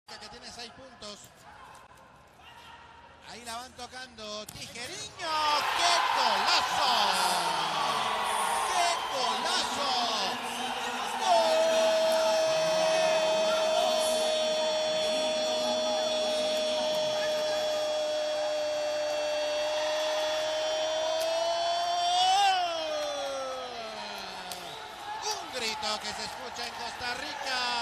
que tiene 6 puntos. Ahí la van tocando Tijeriño. ¡Qué golazo! ¡Qué golazo! Un grito que se escucha en Costa Rica.